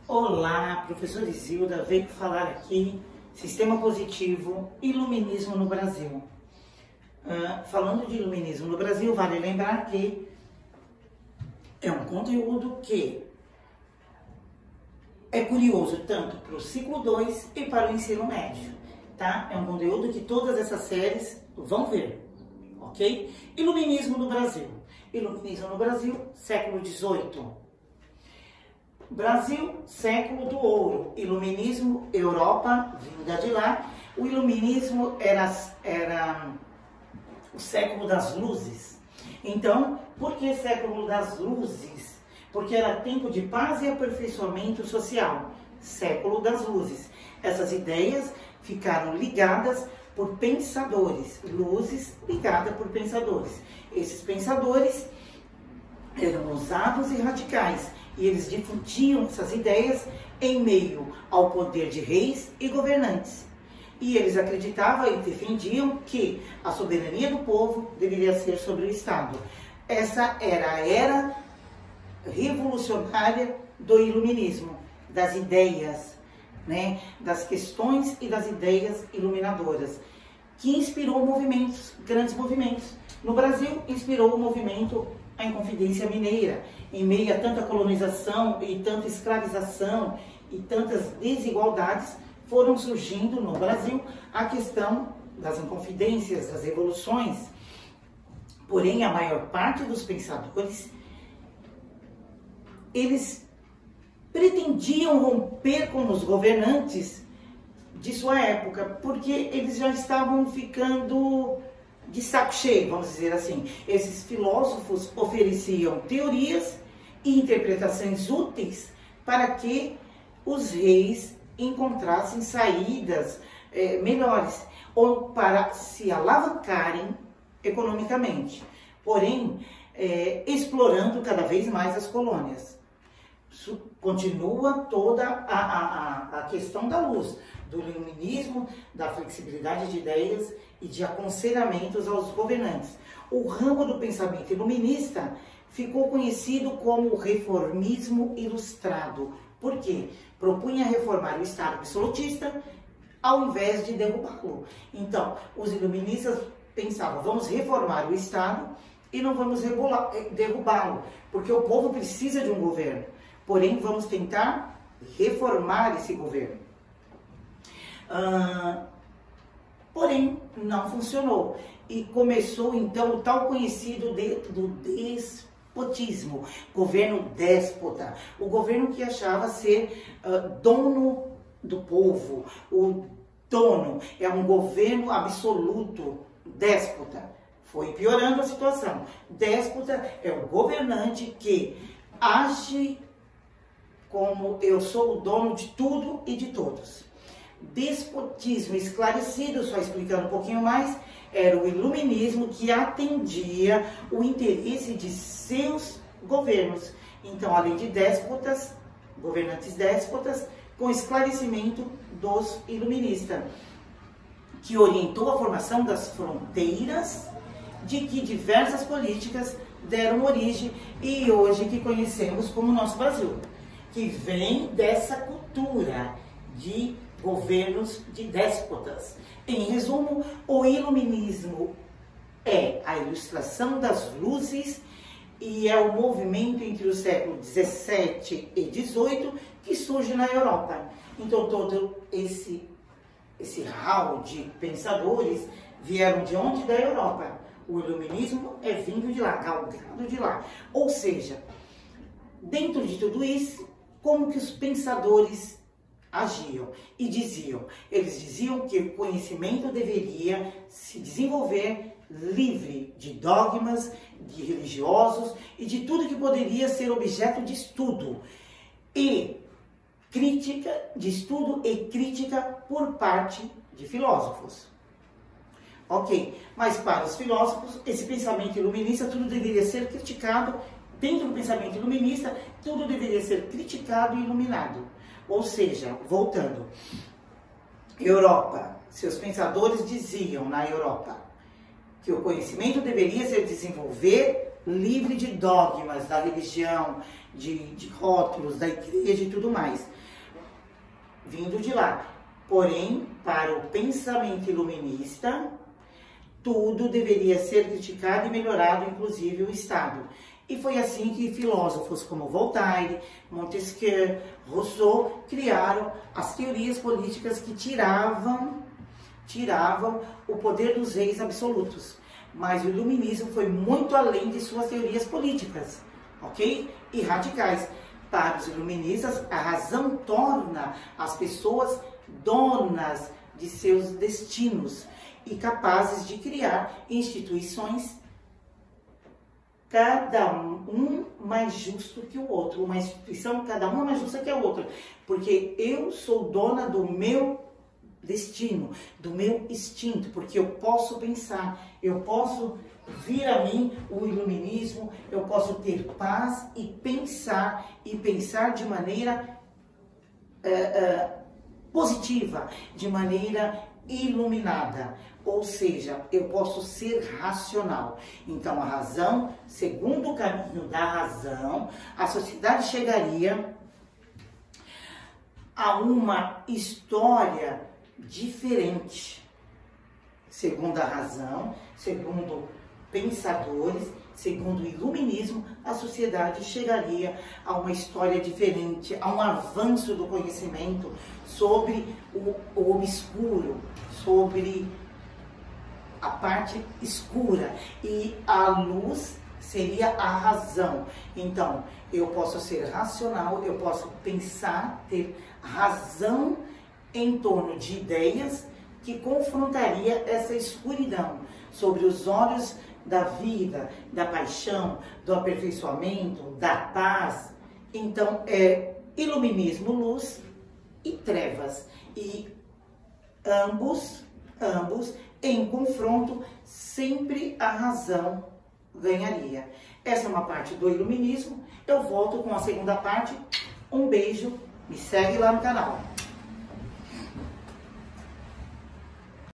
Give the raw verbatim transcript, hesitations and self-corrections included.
Olá, professora Isilda, venho falar aqui Sistema Positivo, Iluminismo no Brasil. Uh, falando de Iluminismo no Brasil, vale lembrar que é um conteúdo que é curioso tanto para o ciclo dois e para o ensino médio, tá? É um conteúdo que todas essas séries vão ver, ok? Iluminismo no Brasil. Iluminismo no Brasil, século dezoito. Brasil, século do ouro. Iluminismo, Europa, vinda de lá. O iluminismo era, era o século das luzes. Então, por que século das luzes? Porque era tempo de paz e aperfeiçoamento social. Século das luzes. Essas ideias ficaram ligadas por pensadores. Luzes ligadas por pensadores. Esses pensadores eram ousados e radicais. E eles difundiam essas ideias em meio ao poder de reis e governantes. E eles acreditavam e defendiam que a soberania do povo deveria ser sobre o Estado. Essa era a era revolucionária do iluminismo, das ideias, né, das questões e das ideias iluminadoras, que inspirou movimentos, grandes movimentos. No Brasil, inspirou o movimento A Inconfidência Mineira. Em meio a tanta colonização e tanta escravização e tantas desigualdades, foram surgindo no Brasil a questão das inconfidências, das revoluções. Porém, a maior parte dos pensadores, eles pretendiam romper com os governantes de sua época, porque eles já estavam ficando de saco cheio, vamos dizer assim. Esses filósofos ofereciam teorias e interpretações úteis para que os reis encontrassem saídas é, melhores ou para se alavancarem economicamente, porém é, explorando cada vez mais as colônias. Isso continua toda a, a, a questão da luz, do iluminismo, da flexibilidade de ideias e de aconselhamentos aos governantes. O ramo do pensamento iluminista ficou conhecido como reformismo ilustrado. Por quê? Propunha reformar o Estado absolutista ao invés de derrubá-lo. Então, os iluministas pensavam, vamos reformar o Estado e não vamos derrubá-lo, porque o povo precisa de um governo. Porém, vamos tentar reformar esse governo. Ah, porém, não funcionou. E começou, então, o tal conhecido de, do despotismo, governo déspota. O governo que achava ser uh, dono do povo. O dono é um governo absoluto, déspota. Foi piorando a situação. Déspota é o governante que age como eu sou o dono de tudo e de todos. Despotismo esclarecido, só explicando um pouquinho mais, era o iluminismo que atendia o interesse de seus governos. Então, além de déspotas, governantes déspotas, com esclarecimento dos iluministas, que orientou a formação das fronteiras de que diversas políticas deram origem e hoje que conhecemos como nosso Brasil, que vem dessa cultura de governos de déspotas. Em resumo, o iluminismo é a ilustração das luzes e é o movimento entre o século dezessete e dezoito que surge na Europa. Então, todo esse, esse hall de pensadores vieram de onde? Da Europa. O iluminismo é vindo de lá, galgado de lá. Ou seja, dentro de tudo isso, como que os pensadores agiam e diziam? Eles diziam que o conhecimento deveria se desenvolver livre de dogmas, de religiosos e de tudo que poderia ser objeto de estudo e crítica, de estudo e crítica por parte de filósofos. Ok, mas para os filósofos, esse pensamento iluminista, tudo deveria ser criticado. Dentro do pensamento iluminista, tudo deveria ser criticado e iluminado. Ou seja, voltando, Europa, seus pensadores diziam na Europa que o conhecimento deveria se desenvolver livre de dogmas da religião, de, de rótulos da igreja e tudo mais, vindo de lá. Porém, para o pensamento iluminista, tudo deveria ser criticado e melhorado, inclusive o Estado. E foi assim que filósofos como Voltaire, Montesquieu, Rousseau criaram as teorias políticas que tiravam, tiravam o poder dos reis absolutos. Mas o iluminismo foi muito além de suas teorias políticas, ok? E radicais. Para os iluministas, a razão torna as pessoas donas de seus destinos e capazes de criar instituições, cada um mais justo que o outro, uma instituição, cada uma mais justa que a outra, porque eu sou dona do meu destino, do meu instinto, porque eu posso pensar, eu posso vir a mim o iluminismo, eu posso ter paz e pensar, e pensar de maneira uh, uh, positiva, de maneira iluminada, ou seja, eu posso ser racional. Então a razão, segundo o caminho da razão, a sociedade chegaria a uma história diferente, segundo a razão, segundo pensadores, segundo o iluminismo, a sociedade chegaria a uma história diferente, a um avanço do conhecimento sobre o, o obscuro, sobre a parte escura, e a luz seria a razão. Então, eu posso ser racional, eu posso pensar, ter razão em torno de ideias que confrontaria essa escuridão sobre os olhos da vida, da paixão, do aperfeiçoamento, da paz. Então, é iluminismo, luz e trevas. E ambos, ambos, em confronto, sempre a razão ganharia. Essa é uma parte do iluminismo. Eu volto com a segunda parte. Um beijo, me segue lá no canal.